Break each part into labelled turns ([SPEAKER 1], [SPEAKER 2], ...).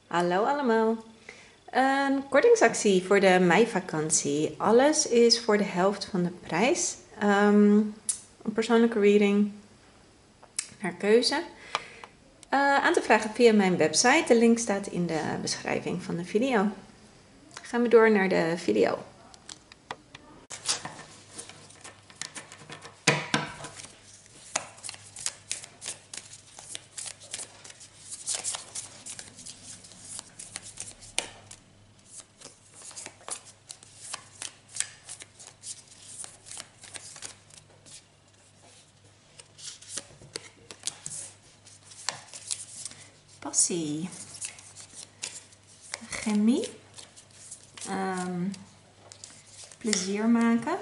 [SPEAKER 1] Hallo allemaal. Een kortingsactie voor de meivakantie. Alles is voor de helft van de prijs. Een persoonlijke reading naar keuze. Aan te vragen via mijn website. De link staat in de beschrijving van de video. Gaan we door naar de video. Passie. Chemie. Plezier maken.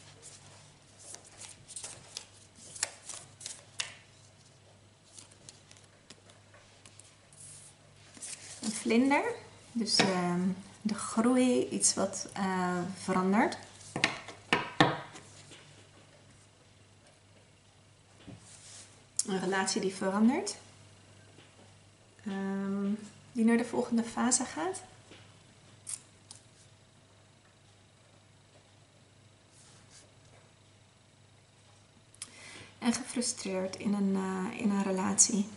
[SPEAKER 1] Een vlinder. Dus de groei, iets wat verandert. Een relatie die verandert. Die naar de volgende fase gaat. En gefrustreerd in een relatie.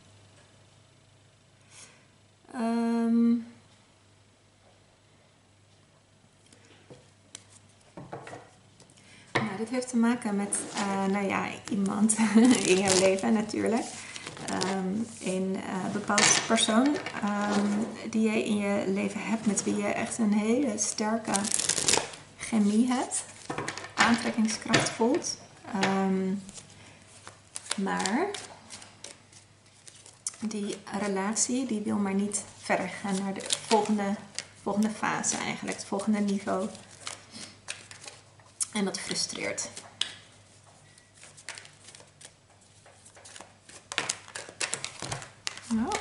[SPEAKER 1] Nou, dit heeft te maken met iemand in jouw leven natuurlijk. Een bepaald persoon die je in je leven hebt, met wie je echt een hele sterke chemie hebt. Aantrekkingskracht voelt. Maar die relatie die wil maar niet verder gaan naar de volgende fase eigenlijk. Het volgende niveau. En dat frustreert. Nou.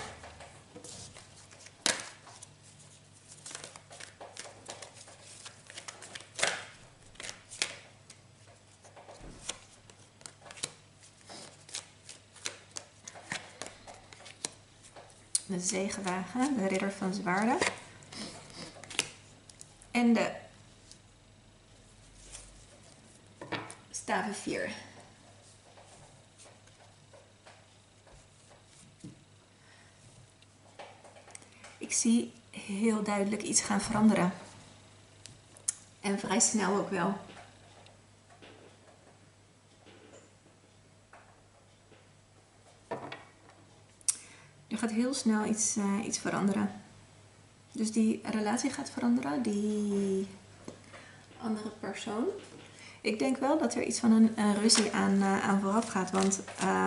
[SPEAKER 1] De zegenwagen, de ridder van zwaarden. En de staven 4. Ik zie heel duidelijk iets gaan veranderen. En vrij snel ook wel. Er gaat heel snel iets veranderen. Dus die relatie gaat veranderen, die andere persoon. Ik denk wel dat er iets van een ruzie aan vooraf gaat. Want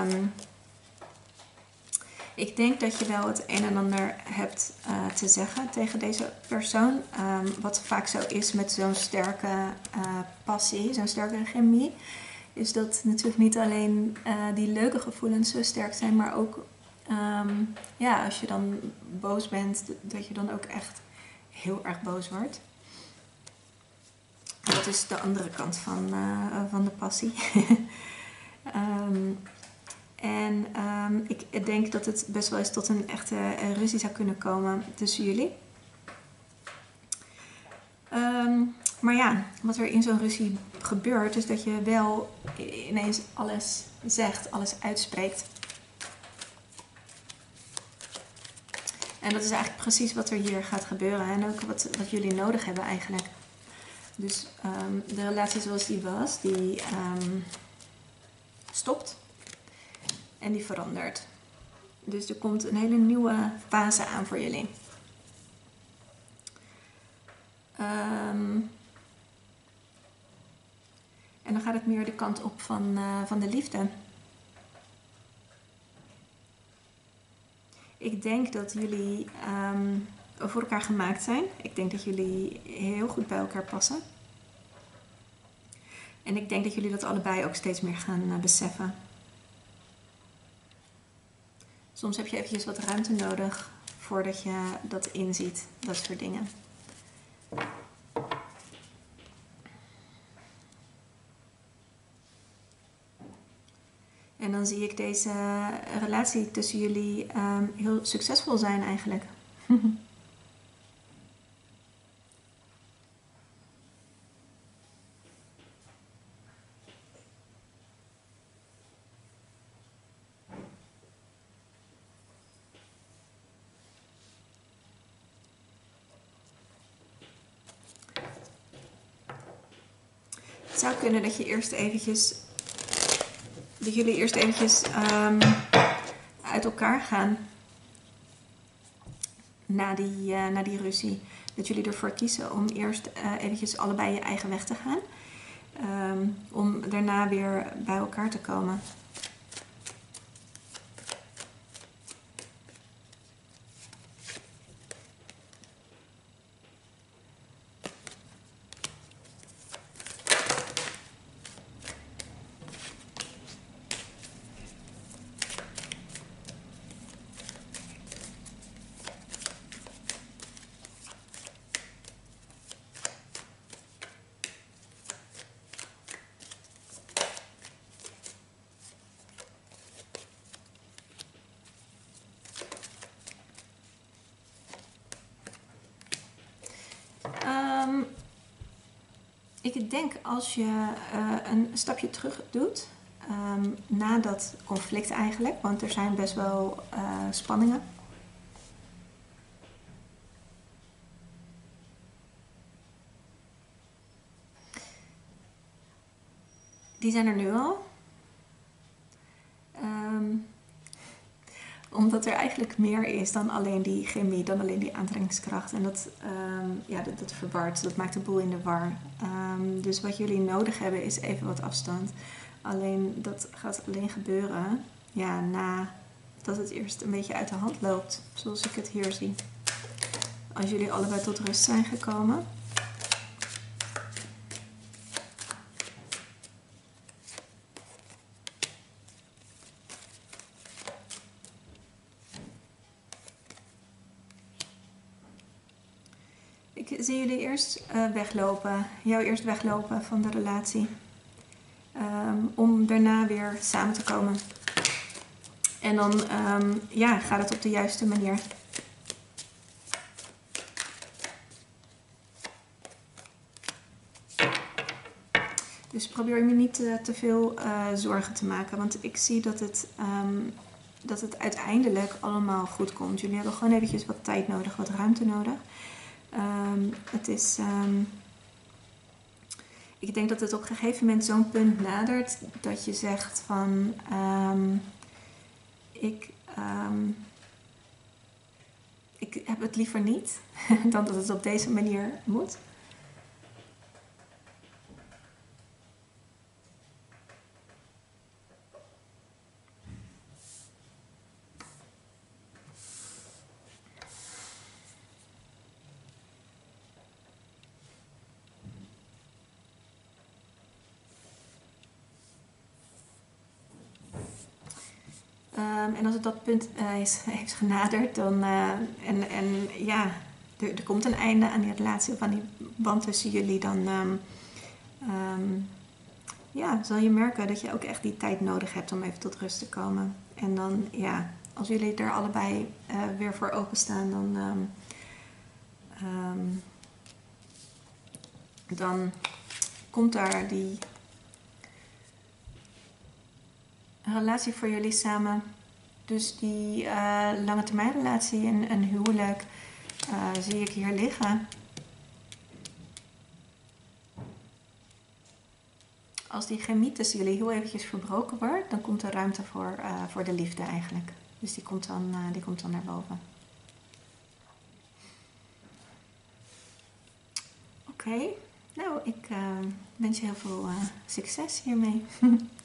[SPEAKER 1] ik denk dat je wel het een en ander hebt te zeggen tegen deze persoon. Wat vaak zo is met zo'n sterke passie, zo'n sterke chemie. Is dat natuurlijk niet alleen die leuke gevoelens zo sterk zijn, maar ook als je dan boos bent, dat je dan ook echt heel erg boos wordt. Dat is de andere kant van de passie. Ik denk dat het best wel eens tot een echte ruzie zou kunnen komen tussen jullie. Maar ja, wat er in zo'n ruzie gebeurt, is dat je wel ineens alles zegt, alles uitspreekt. En dat is eigenlijk precies wat er hier gaat gebeuren. En ook wat jullie nodig hebben eigenlijk. Dus de relatie zoals die was, die stopt. En die verandert. Dus er komt een hele nieuwe fase aan voor jullie. En dan gaat het meer de kant op van de liefde. Ik denk dat jullie voor elkaar gemaakt zijn. Ik denk dat jullie heel goed bij elkaar passen. En ik denk dat jullie dat allebei ook steeds meer gaan beseffen. Soms heb je eventjes wat ruimte nodig voordat je dat inziet, dat soort dingen. En dan zie ik deze relatie tussen jullie heel succesvol zijn eigenlijk. Het zou kunnen dat jullie eerst eventjes uit elkaar gaan na die ruzie. Dat jullie ervoor kiezen om eerst eventjes allebei je eigen weg te gaan. Om daarna weer bij elkaar te komen. Ik denk als je een stapje terug doet, na dat conflict eigenlijk, want er zijn best wel spanningen. Die zijn er nu al. Omdat er eigenlijk meer is dan alleen die chemie, dan alleen die aantrekkingskracht. En dat verwart, dat maakt de boel in de war. Dus wat jullie nodig hebben is even wat afstand. Alleen dat gaat alleen gebeuren nadat het eerst een beetje uit de hand loopt, zoals ik het hier zie. Als jullie allebei tot rust zijn gekomen. Ik zie jullie eerst weglopen. Jou eerst weglopen van de relatie. Om daarna weer samen te komen. En dan gaat het op de juiste manier. Dus probeer je niet te veel zorgen te maken. Want ik zie dat het uiteindelijk allemaal goed komt. Jullie hebben gewoon eventjes wat tijd nodig, wat ruimte nodig. Ik denk dat het op een gegeven moment zo'n punt nadert dat je zegt van ik heb het liever niet dan dat het op deze manier moet. En als het dat punt heeft genaderd, dan er komt een einde aan die relatie of aan die band tussen jullie, dan zal je merken dat je ook echt die tijd nodig hebt om even tot rust te komen. En dan, als jullie er allebei weer voor openstaan, dan komt daar die relatie voor jullie samen. Dus die lange termijn relatie en een huwelijk zie ik hier liggen. Als die chemie tussen jullie heel eventjes verbroken wordt, dan komt er ruimte voor de liefde eigenlijk. Dus die komt dan naar boven. Oké. Nou, ik wens je heel veel succes hiermee.